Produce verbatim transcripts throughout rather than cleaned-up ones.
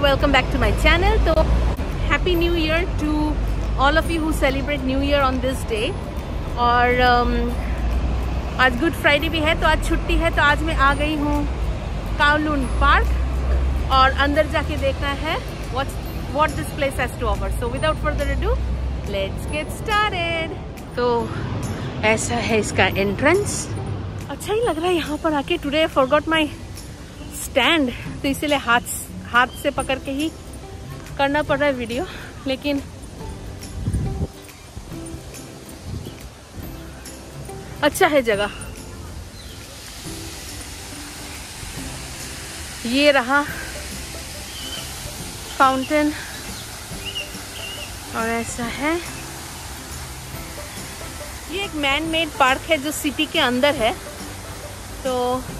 welcome back to my channel. तो happy new year to all of you who celebrate new year on this day. और um, आज good Friday भी है तो आज छुट्टी है, तो आज मैं आ गई हूँ कावलून पार्क और अंदर जाके देखना है what what this place has to offer. So without further ado, let's get started. तो ऐसा है इसका एंट्रेंस। अच्छा ही लग रहा है यहाँ पर आके। Today I forgot my stand, तो इसीलिए हाथ हाथ से पकड़ के ही करना पड़ रहा है वीडियो, लेकिन अच्छा है जगह। ये रहा फाउंटेन और ऐसा है। ये एक मैन मेड पार्क है जो सिटी के अंदर है। तो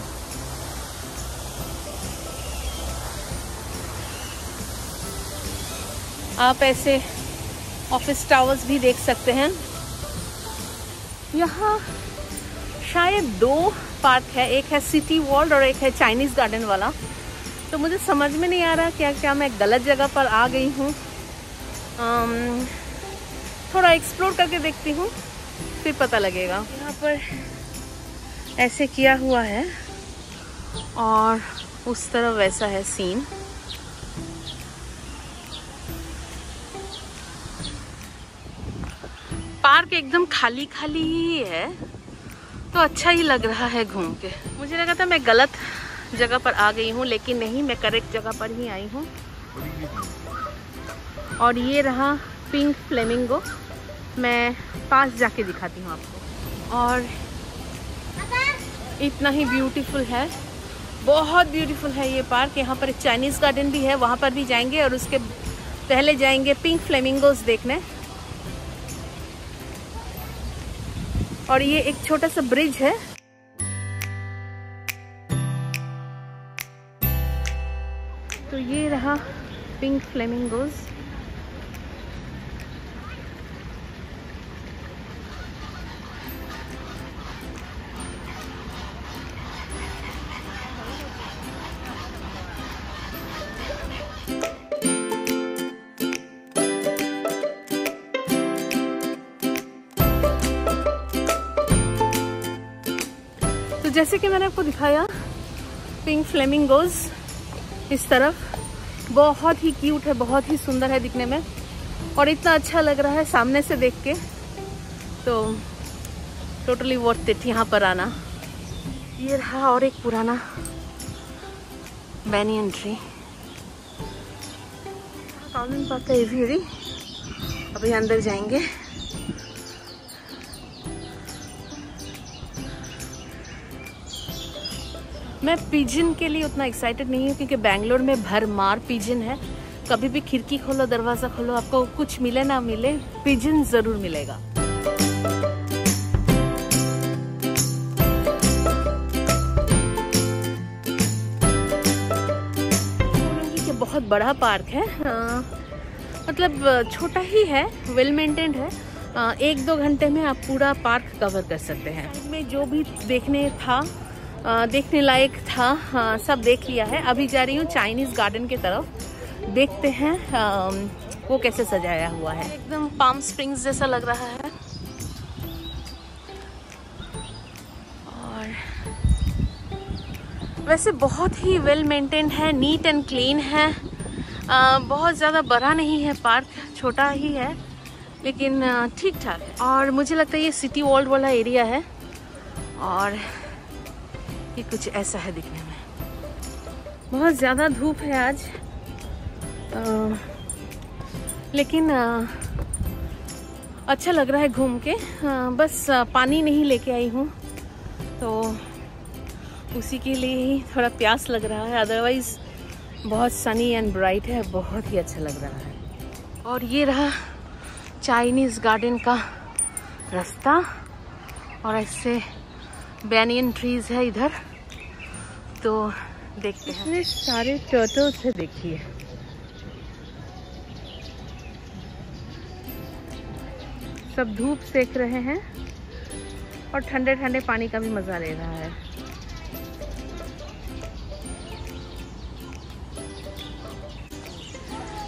आप ऐसे ऑफिस टावर्स भी देख सकते हैं। यहाँ शायद दो पार्क है, एक है सिटी वर्ल्ड और एक है चाइनीज गार्डन वाला। तो मुझे समझ में नहीं आ रहा क्या क्या मैं गलत जगह पर आ गई हूँ। थोड़ा एक्सप्लोर करके देखती हूँ, फिर पता लगेगा। यहाँ पर ऐसे किया हुआ है और उस तरफ वैसा है सीन। पार्क एकदम खाली खाली ही है, तो अच्छा ही लग रहा है घूम के। मुझे लगा था मैं गलत जगह पर आ गई हूँ, लेकिन नहीं, मैं करेक्ट जगह पर ही आई हूँ। और ये रहा पिंक फ्लेमिंगो। मैं पास जाके दिखाती हूँ आपको। और इतना ही ब्यूटीफुल है, बहुत ब्यूटीफुल है ये पार्क। यहाँ पर चाइनीज गार्डन भी है, वहाँ पर भी जाएंगे और उसके पहले जाएंगे पिंक फ्लेमिंगोज देखने। और ये एक छोटा सा ब्रिज है। तो ये रहा पिंक फ्लेमिंगोज। तो जैसे कि मैंने आपको दिखाया पिंक फ्लेमिंगोज इस तरफ, बहुत ही क्यूट है, बहुत ही सुंदर है दिखने में और इतना अच्छा लग रहा है सामने से देख के। तो टोटली वर्थ इट यहाँ पर आना। ये रहा और एक पुराना बैनियन ट्री। कावलून पार्क का एवियरी। अभी अंदर जाएंगे। मैं पिजन के लिए उतना एक्साइटेड नहीं हूँ, क्योंकि बेंगलोर में भरमार पिजन है। कभी भी खिड़की खोलो, दरवाजा खोलो, आपको कुछ मिले ना मिले, पिजन जरूर मिलेगा। ये बहुत बड़ा पार्क है। आ, मतलब छोटा ही है, वेल मेंटेन्ड है। आ, एक दो घंटे में आप पूरा पार्क कवर कर सकते हैं। इसमें जो भी देखने था आ, देखने लायक था, हाँ, सब देख लिया है। अभी जा रही हूँ चाइनीज गार्डन की तरफ। देखते हैं आ, वो कैसे सजाया हुआ है। एकदम पाम स्प्रिंग्स जैसा लग रहा है। और वैसे बहुत ही वेल मेंटेन्ड है, नीट एंड क्लीन है। आ, बहुत ज़्यादा बड़ा नहीं है पार्क, छोटा ही है, लेकिन ठीक ठाक है। और मुझे लगता है ये सिटी वर्ल्ड वाला एरिया है। और ये कुछ ऐसा है दिखने में। बहुत ज़्यादा धूप है आज, आ, लेकिन आ, अच्छा लग रहा है घूम के। आ, बस आ, पानी नहीं लेके आई हूँ, तो उसी के लिए ही थोड़ा प्यास लग रहा है। अदरवाइज बहुत सनी एंड ब्राइट है, बहुत ही अच्छा लग रहा है। और ये रहा चाइनीज गार्डन का रास्ता और ऐसे बैनियन ट्रीज है इधर। तो देखते हैं। इतने सारे टर्टल्स है, देखिए। सब धूप सेक रहे हैं और ठंडे ठंडे पानी का भी मजा ले रहा है।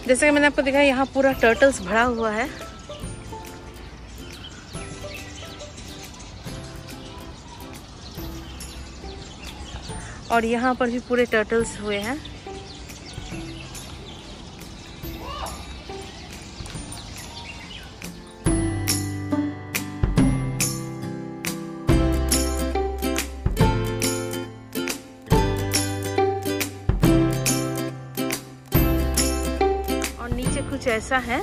जैसे कि मैंने आपको दिखाया, यहाँ पूरा टर्टल्स भरा हुआ है। और यहाँ पर भी पूरे टर्टल्स हुए हैं। और नीचे कुछ ऐसा है,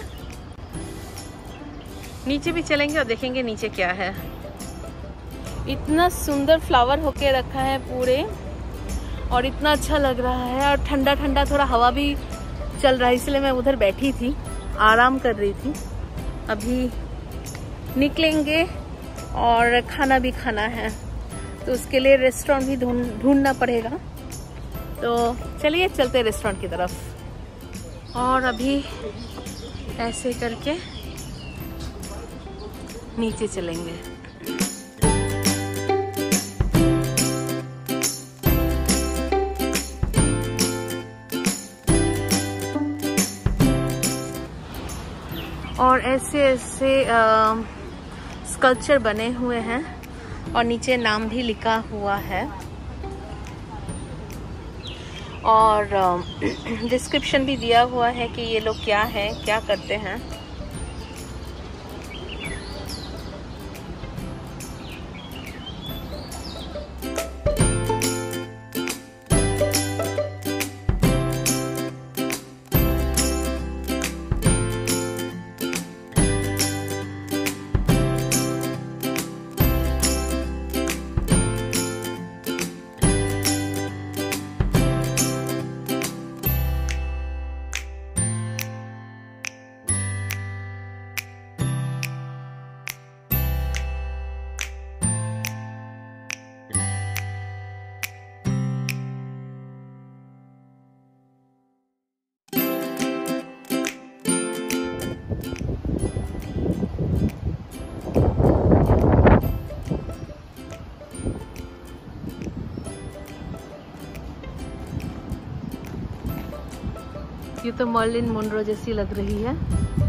नीचे भी चलेंगे और देखेंगे नीचे क्या है। इतना सुंदर फ्लावर होके रखा है पूरे, और इतना अच्छा लग रहा है, और ठंडा ठंडा थोड़ा हवा भी चल रहा है, इसलिए मैं उधर बैठी थी, आराम कर रही थी। अभी निकलेंगे और खाना भी खाना है, तो उसके लिए रेस्टोरेंट भी ढूंढ ढूंढना पड़ेगा। तो चलिए चलते हैं रेस्टोरेंट की तरफ। और अभी ऐसे करके नीचे चलेंगे। और ऐसे ऐसे स्कल्पचर बने हुए हैं, और नीचे नाम भी लिखा हुआ है, और डिस्क्रिप्शन भी दिया हुआ है कि ये लोग क्या है, क्या करते हैं। ये तो मर्लिन मोनरो जैसी लग रही है।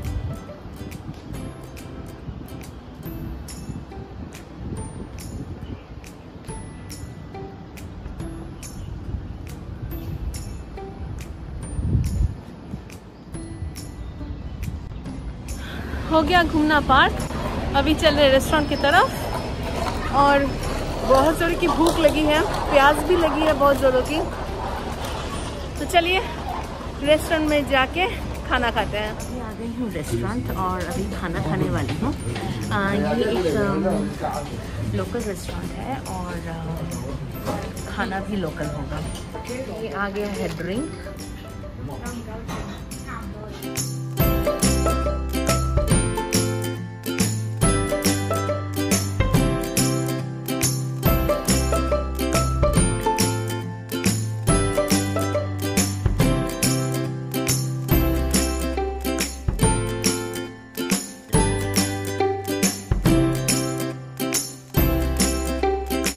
हो गया घूमना पार्क। अभी चल रहे रेस्टोरेंट की तरफ, और बहुत जोरों की भूख लगी है, प्यास भी लगी है बहुत जोरों की। तो चलिए रेस्टोरेंट में जाके खाना खाते हैं। अभी आ गई हूँ रेस्टोरेंट, और अभी खाना खाने वाली हूँ। ये एक लोकल रेस्टोरेंट है, और आ, खाना भी लोकल होगा। ये आ गया है ड्रिंक,